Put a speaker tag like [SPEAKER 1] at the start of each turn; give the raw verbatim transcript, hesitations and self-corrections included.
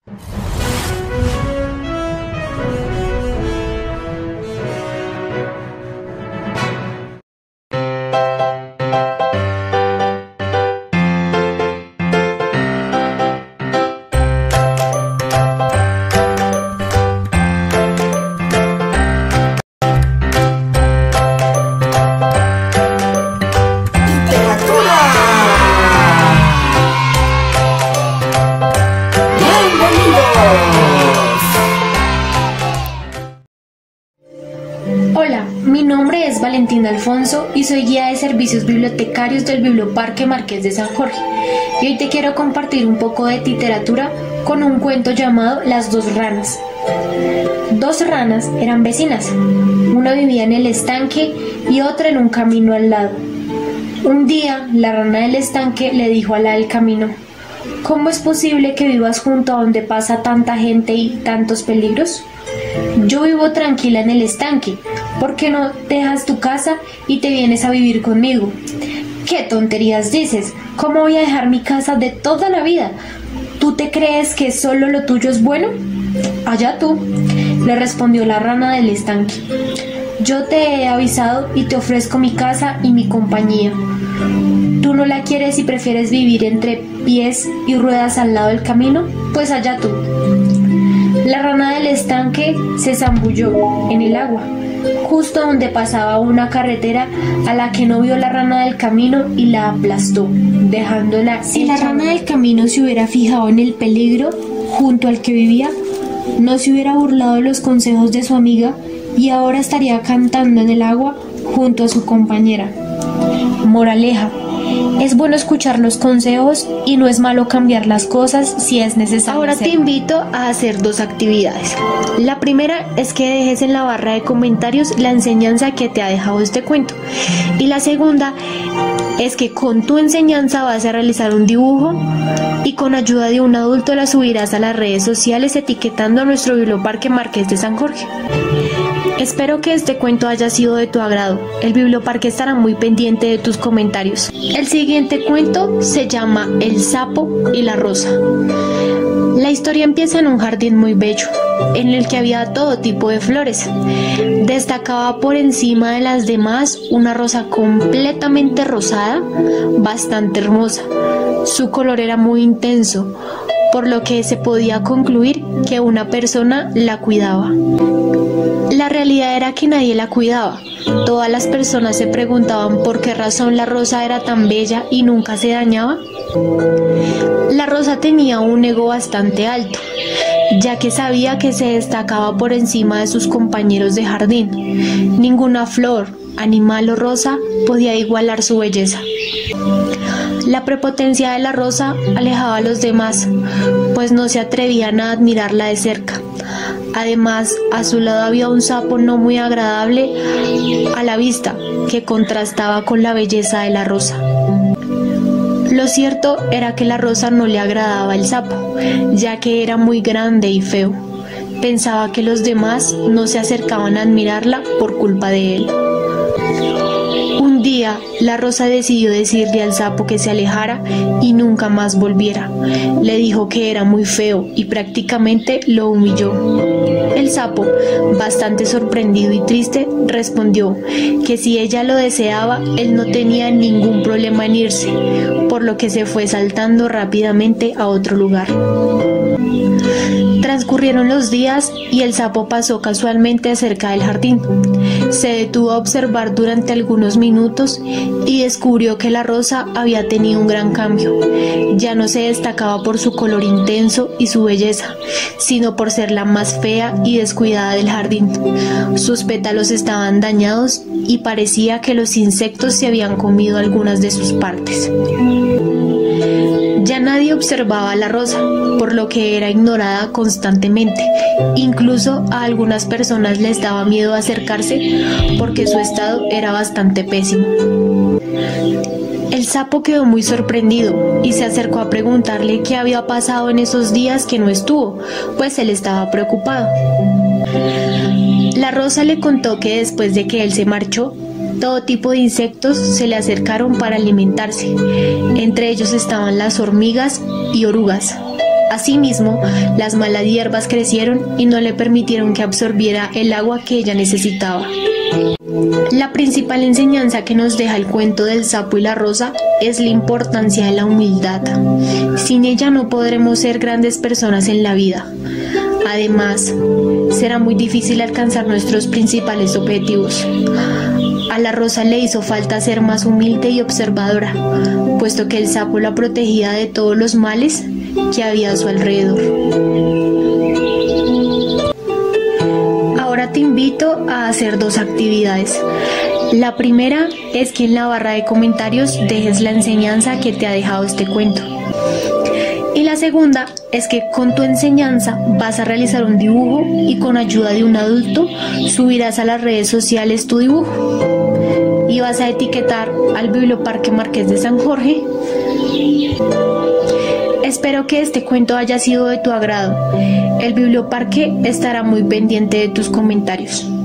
[SPEAKER 1] Hola, mi nombre es Valentina Alfonso y soy guía de servicios bibliotecarios del Biblioparque Marqués de San Jorge. Y hoy te quiero compartir un poco de literatura con un cuento llamado Las dos ranas. Dos ranas eran vecinas. Una vivía en el estanque y otra en un camino al lado. Un día, la rana del estanque le dijo a la del camino: ¿cómo es posible que vivas junto a donde pasa tanta gente y tantos peligros? Yo vivo tranquila en el estanque. ¿Por qué no dejas tu casa y te vienes a vivir conmigo? ¿Qué tonterías dices? ¿Cómo voy a dejar mi casa de toda la vida? ¿Tú te crees que solo lo tuyo es bueno? Allá tú, le respondió la rana del estanque. Yo te he avisado y te ofrezco mi casa y mi compañía. ¿Tú no la quieres y prefieres vivir entre pies y ruedas al lado del camino? Pues allá tú. La rana del estanque se zambulló en el agua, justo donde pasaba una carretera a la que no vio la rana del camino y la aplastó, dejándola. Si la rana del camino se hubiera fijado en el peligro junto al que vivía, no se hubiera burlado de los consejos de su amiga y ahora estaría cantando en el agua junto a su compañera. Moraleja: es bueno escuchar los consejos y no es malo cambiar las cosas si es necesario. Ahora te invito a hacer dos actividades. La primera es que dejes en la barra de comentarios la enseñanza que te ha dejado este cuento. Y la segunda es que con tu enseñanza vas a realizar un dibujo y con ayuda de un adulto la subirás a las redes sociales etiquetando a nuestro Biblioparque Marqués de San Jorge. Espero que este cuento haya sido de tu agrado. El Biblioparque estará muy pendiente de tus comentarios. El siguiente cuento se llama El sapo y la rosa. La historia empieza en un jardín muy bello, en el que había todo tipo de flores. Destacaba por encima de las demás una rosa completamente rosada, bastante hermosa. Su color era muy intenso, por lo que se podía concluir que una persona la cuidaba. La realidad era que nadie la cuidaba. Todas las personas se preguntaban por qué razón la rosa era tan bella y nunca se dañaba. La rosa tenía un ego bastante alto, ya que sabía que se destacaba por encima de sus compañeros de jardín. Ninguna flor, animal o rosa podía igualar su belleza. La prepotencia de la rosa alejaba a los demás, pues no se atrevían a admirarla de cerca. Además, a su lado había un sapo no muy agradable a la vista, que contrastaba con la belleza de la rosa. Lo cierto era que la rosa no le agradaba al sapo, ya que era muy grande y feo. Pensaba que los demás no se acercaban a admirarla por culpa de él. Un día, la rosa decidió decirle al sapo que se alejara y nunca más volviera. Le dijo que era muy feo y prácticamente lo humilló. El sapo, bastante sorprendido y triste, respondió que si ella lo deseaba, él no tenía ningún problema en irse, por lo que se fue saltando rápidamente a otro lugar. Transcurrieron los días y el sapo pasó casualmente cerca del jardín. Se detuvo a observar durante algunos minutos y descubrió que la rosa había tenido un gran cambio. Ya no se destacaba por su color intenso y su belleza, sino por ser la más fea y descuidada del jardín. Sus pétalos estaban dañados y parecía que los insectos se habían comido algunas de sus partes. Ya nadie observaba a la rosa, por lo que era ignorada constantemente. Incluso a algunas personas les daba miedo acercarse porque su estado era bastante pésimo. El sapo quedó muy sorprendido y se acercó a preguntarle qué había pasado en esos días que no estuvo, pues él estaba preocupado. La rosa le contó que después de que él se marchó, todo tipo de insectos se le acercaron para alimentarse. Entre ellos estaban las hormigas y orugas. Asimismo, las malas hierbas crecieron y no le permitieron que absorbiera el agua que ella necesitaba. La principal enseñanza que nos deja el cuento del sapo y la rosa es la importancia de la humildad. Sin ella no podremos ser grandes personas en la vida. Además, será muy difícil alcanzar nuestros principales objetivos. A la rosa le hizo falta ser más humilde y observadora, puesto que el sapo la protegía de todos los males que había a su alrededor. Ahora te invito a hacer dos actividades. La primera es que en la barra de comentarios dejes la enseñanza que te ha dejado este cuento. Y la segunda es que con tu enseñanza vas a realizar un dibujo y con ayuda de un adulto subirás a las redes sociales tu dibujo y vas a etiquetar al Biblioparque Marqués de San Jorge. Espero que este cuento haya sido de tu agrado. El Biblioparque estará muy pendiente de tus comentarios.